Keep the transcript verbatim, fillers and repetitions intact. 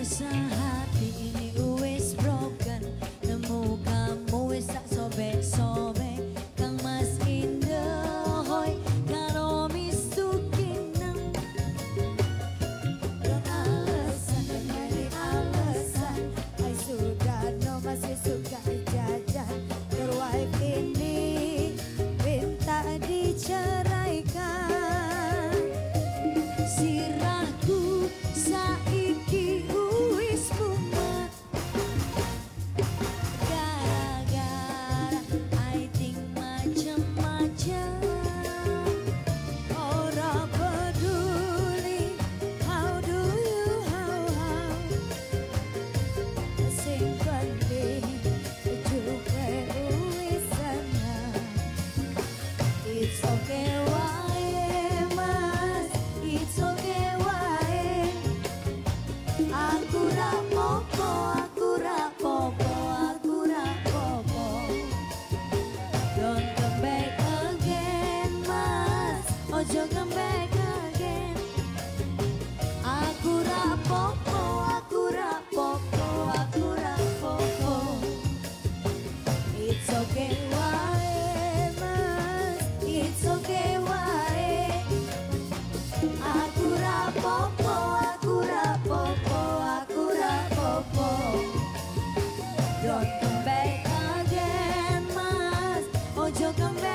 Rasa hati ini wis broken, nemu kamu wis tak sobek-sobek. Kang Mas Indah hoy karo misukinang. Don alasan dan nyari alasan, ay sudah no masih suka jajan. Your wife ini minta diceraikan. Sirahku saiki wis mumet, gara-gara I think macem-macem. Ora peduli how do you how how, sing penting juga wis senang. It's okay wae mas, it's okay wae. Aku rapopo, aku rapopo, aku rapopo. Don't come back again mas, ojo come back again. Aku rapopo, aku rapopo, aku rapopo. It's okay wae mas, it's okay wae. Aku rapopo, aku rapopo, aku rapopo. Don't come back again mas, ojo come back